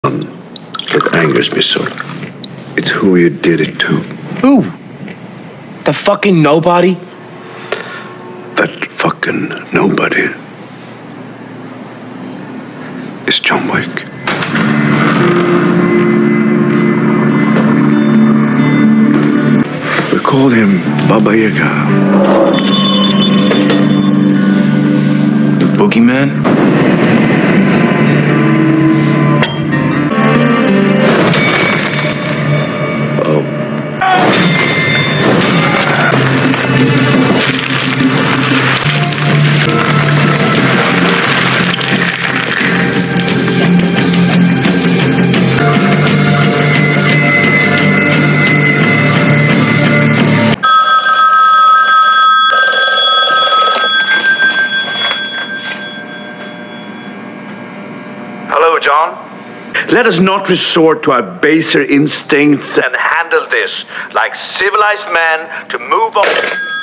It angers me so. It's who you did it to. Who? The fucking nobody? That fucking nobody is John Wick. We call him Baba Yaga. The Boogeyman? Hello, John. Let us not resort to our baser instincts and handle this like civilized men to move on.